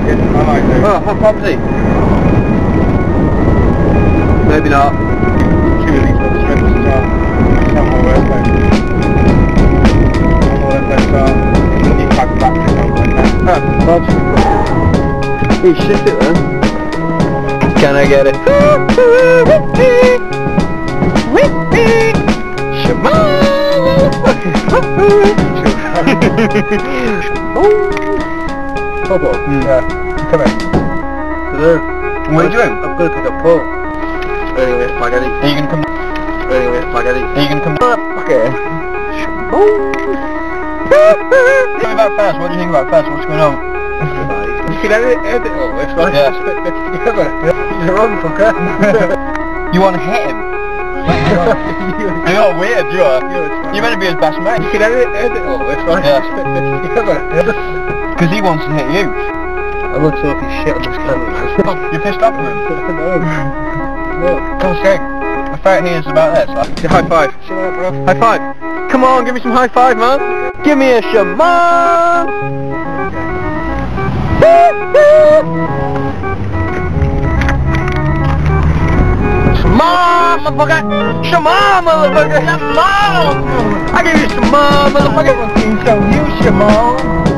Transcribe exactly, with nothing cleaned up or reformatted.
like it. I like it. Oh, high five, maybe not. Two of these little strips as well. Some more worth it. Some more worth it as well. You type of battery something like that. Ah, Rog. You shift it then. Can I get it? Purple. Mm. Yeah. Come in. Hello. What are you doing? I'm going to pick up Paul. Anyway, spaghetti. Are you going to come? Anyway, spaghetti. Are you going to come? Okay. Tell me about first. What do you think about first? What's going on? You can edit, edit all this, right? Yeah. Spit this together. He's a wrong fucker. You want to hit him? You're not weird, you are. You're meant to be his best mate. You can edit, edit all this, right? Yeah. Spit this together. Because he wants to hit you. I'm not talking shit on this camera. You're pissed off with him. No. No. Come on, Skeg. My favourite here is about this. Like, High five. Shut up, bro. High five. Come on, give me some high five, man. Give me a shaman. Shaman, motherfucker. Shaman, motherfucker. Shaman. I give you shaman, motherfucker. Show you, Shimon.